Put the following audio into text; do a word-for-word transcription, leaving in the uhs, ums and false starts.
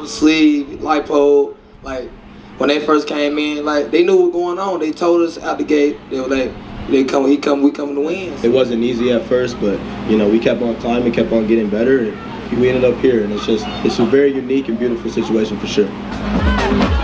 sleeve, lipo. Like when they first came in, like they knew what was going on. They told us out the gate. They were like, they come, he come, we coming to win. It wasn't easy at first, but you know we kept on climbing, kept on getting better, and we ended up here. And it's just it's a very unique and beautiful situation for sure.